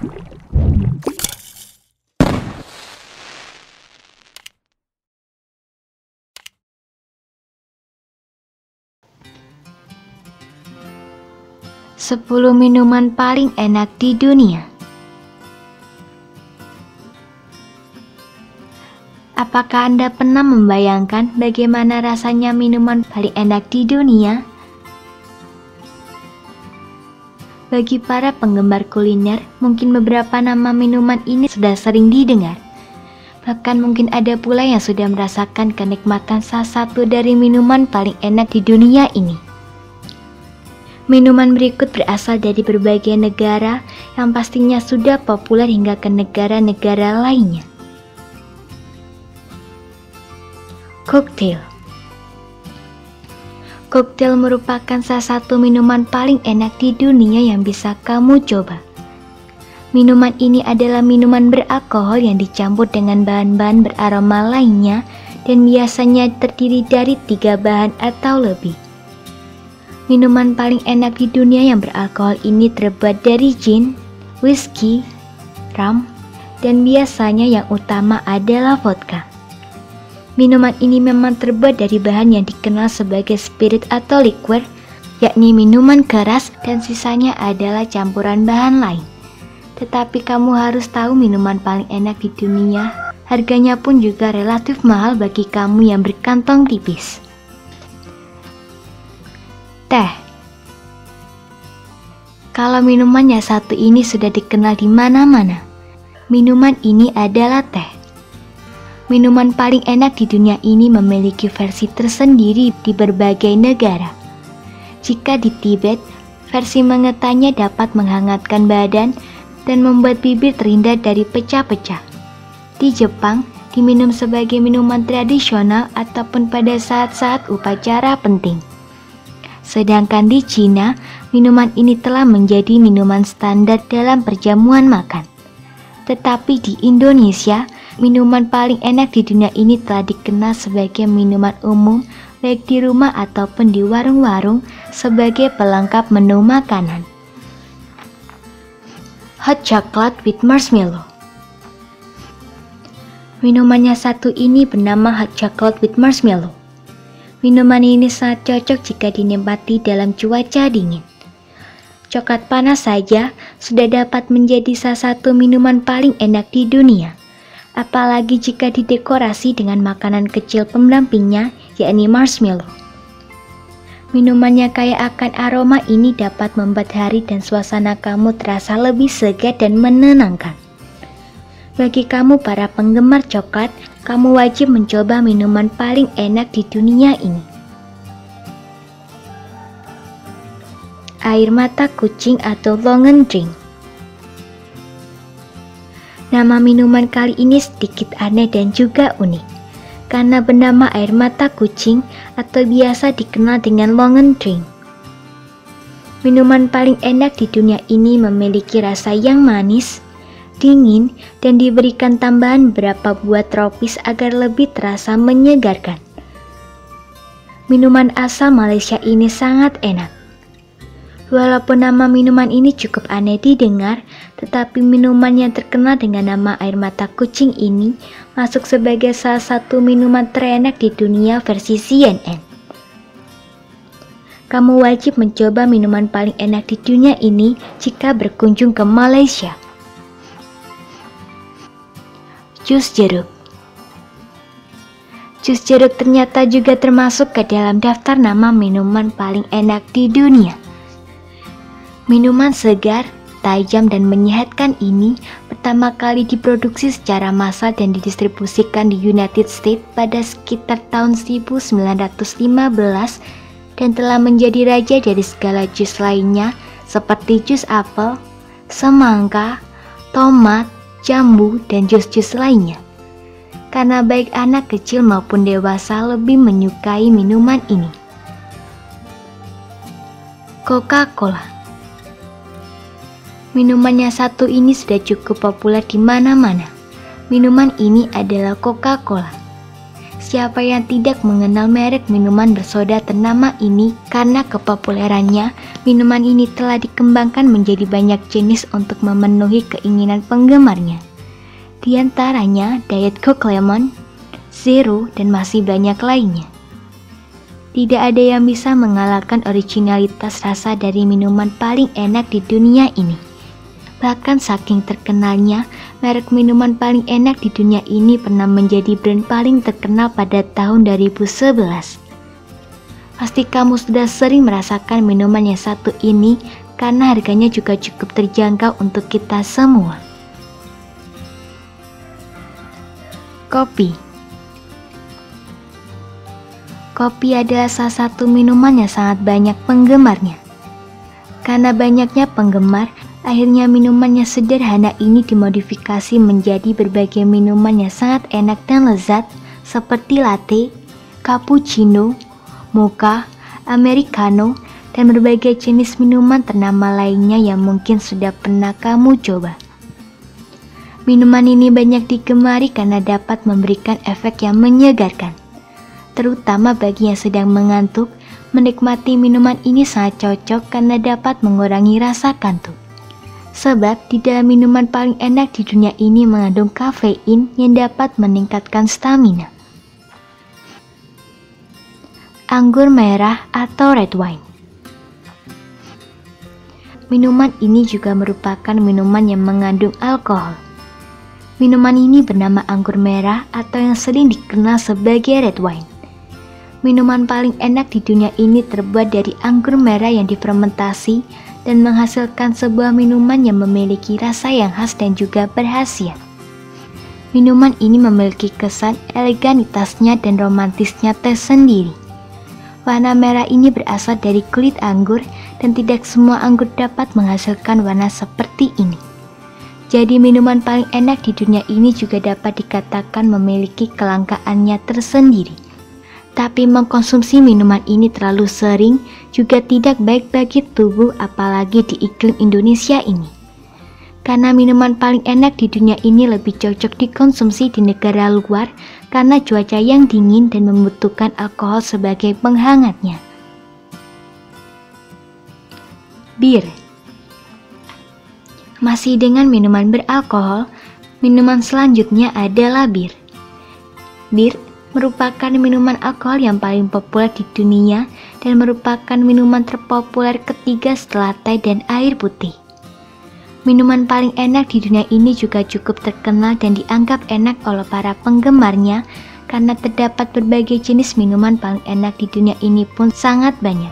Sepuluh minuman paling enak di dunia. Apakah Anda pernah membayangkan bagaimana rasanya minuman paling enak di dunia? Bagi para penggemar kuliner, mungkin beberapa nama minuman ini sudah sering didengar. Bahkan mungkin ada pula yang sudah merasakan kenikmatan salah satu dari minuman paling enak di dunia ini. Minuman berikut berasal dari berbagai negara yang pastinya sudah populer hingga ke negara-negara lainnya. Koktail. Koktail merupakan salah satu minuman paling enak di dunia yang bisa kamu coba. Minuman ini adalah minuman beralkohol yang dicampur dengan bahan-bahan beraroma lainnya dan biasanya terdiri dari 3 bahan atau lebih. Minuman paling enak di dunia yang beralkohol ini terbuat dari gin, whisky, rum, dan biasanya yang utama adalah vodka. Minuman ini memang terbuat dari bahan yang dikenal sebagai spirit atau liquor, yakni minuman keras dan sisanya adalah campuran bahan lain. Tetapi kamu harus tahu minuman paling enak di dunia, harganya pun juga relatif mahal bagi kamu yang berkantong tipis. Teh. Kalau minuman yang satu ini sudah dikenal di mana-mana. Minuman ini adalah teh. Minuman paling enak di dunia ini memiliki versi tersendiri di berbagai negara. Jika di Tibet, versi mengetahnya dapat menghangatkan badan dan membuat bibir terhindar dari pecah-pecah. Di Jepang, diminum sebagai minuman tradisional ataupun pada saat-saat upacara penting. Sedangkan di Cina, minuman ini telah menjadi minuman standar dalam perjamuan makan. Tetapi di Indonesia, minuman paling enak di dunia ini telah dikenal sebagai minuman umum baik di rumah ataupun di warung-warung sebagai pelengkap menu makanan. Hot chocolate with marshmallow. Minumannya satu ini bernama hot chocolate with marshmallow. Minuman ini sangat cocok jika dinikmati dalam cuaca dingin. Coklat panas saja sudah dapat menjadi salah satu minuman paling enak di dunia. Apalagi jika didekorasi dengan makanan kecil pendampingnya, yakni marshmallow. Minumannya kaya akan aroma ini dapat membuat hari dan suasana kamu terasa lebih segar dan menenangkan. Bagi kamu para penggemar coklat, kamu wajib mencoba minuman paling enak di dunia ini. Air mata kucing atau longan drink. Nama minuman kali ini sedikit aneh dan juga unik, karena bernama air mata kucing atau biasa dikenal dengan longan drink. Minuman paling enak di dunia ini memiliki rasa yang manis, dingin, dan diberikan tambahan beberapa buah tropis agar lebih terasa menyegarkan. Minuman asal Malaysia ini sangat enak. Walaupun nama minuman ini cukup aneh didengar, tetapi minuman yang terkenal dengan nama air mata kucing ini masuk sebagai salah satu minuman terenak di dunia versi CNN. Kamu wajib mencoba minuman paling enak di dunia ini jika berkunjung ke Malaysia. Jus jeruk. Jus jeruk ternyata juga termasuk ke dalam daftar nama minuman paling enak di dunia. Minuman segar, tajam dan menyehatkan ini pertama kali diproduksi secara massal dan didistribusikan di United States pada sekitar tahun 1915 dan telah menjadi raja dari segala jus lainnya seperti jus apel, semangka, tomat, jambu, dan jus-jus lainnya. Karena baik anak kecil maupun dewasa lebih menyukai minuman ini. Coca-Cola. Minumannya satu ini sudah cukup populer di mana-mana. Minuman ini adalah Coca-Cola. Siapa yang tidak mengenal merek minuman bersoda ternama ini? Karena kepopulerannya, minuman ini telah dikembangkan menjadi banyak jenis untuk memenuhi keinginan penggemarnya. Di antaranya Diet Coke Lemon, Zero, dan masih banyak lainnya. Tidak ada yang bisa mengalahkan originalitas rasa dari minuman paling enak di dunia ini. Bahkan saking terkenalnya, merek minuman paling enak di dunia ini pernah menjadi brand paling terkenal pada tahun 2011. Pasti kamu sudah sering merasakan minuman yang satu ini karena harganya juga cukup terjangkau untuk kita semua. Kopi. Kopi adalah salah satu minuman yang sangat banyak penggemarnya. Karena banyaknya penggemar, akhirnya minuman yang sederhana ini dimodifikasi menjadi berbagai minuman yang sangat enak dan lezat seperti latte, cappuccino, mocha, americano, dan berbagai jenis minuman ternama lainnya yang mungkin sudah pernah kamu coba. Minuman ini banyak digemari karena dapat memberikan efek yang menyegarkan. Terutama bagi yang sedang mengantuk, menikmati minuman ini sangat cocok karena dapat mengurangi rasa kantuk. Sebab di dalam minuman paling enak di dunia ini mengandung kafein yang dapat meningkatkan stamina. Anggur merah atau red wine. Minuman ini juga merupakan minuman yang mengandung alkohol. Minuman ini bernama anggur merah atau yang sering dikenal sebagai red wine. Minuman paling enak di dunia ini terbuat dari anggur merah yang difermentasi dan menghasilkan sebuah minuman yang memiliki rasa yang khas dan juga berkhasiat. Minuman ini memiliki kesan eleganitasnya dan romantisnya tersendiri. Warna merah ini berasal dari kulit anggur dan tidak semua anggur dapat menghasilkan warna seperti ini. Jadi minuman paling enak di dunia ini juga dapat dikatakan memiliki kelangkaannya tersendiri. Tapi mengkonsumsi minuman ini terlalu sering juga tidak baik bagi tubuh, apalagi di iklim Indonesia ini. Karena minuman paling enak di dunia ini lebih cocok dikonsumsi di negara luar karena cuaca yang dingin dan membutuhkan alkohol sebagai penghangatnya. Bir. Masih dengan minuman beralkohol, minuman selanjutnya adalah bir. Bir merupakan minuman alkohol yang paling populer di dunia dan merupakan minuman terpopuler ketiga setelah teh dan air putih. Minuman paling enak di dunia ini juga cukup terkenal dan dianggap enak oleh para penggemarnya karena terdapat berbagai jenis minuman paling enak di dunia ini pun sangat banyak.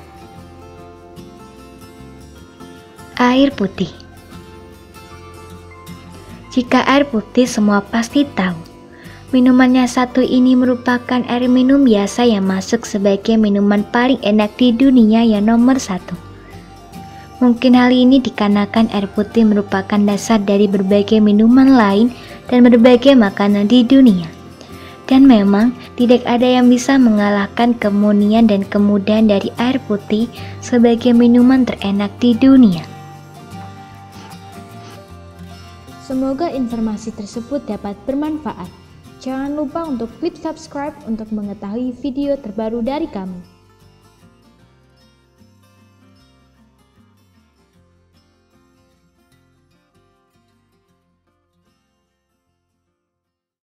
Air putih. Jika air putih semua pasti tahu. Minuman yang satu ini merupakan air minum biasa yang masuk sebagai minuman paling enak di dunia yang nomor satu. Mungkin hal ini dikarenakan air putih merupakan dasar dari berbagai minuman lain dan berbagai makanan di dunia. Dan memang tidak ada yang bisa mengalahkan kemunian dan kemudahan dari air putih sebagai minuman terenak di dunia. Semoga informasi tersebut dapat bermanfaat. Jangan lupa untuk klik subscribe untuk mengetahui video terbaru dari kami.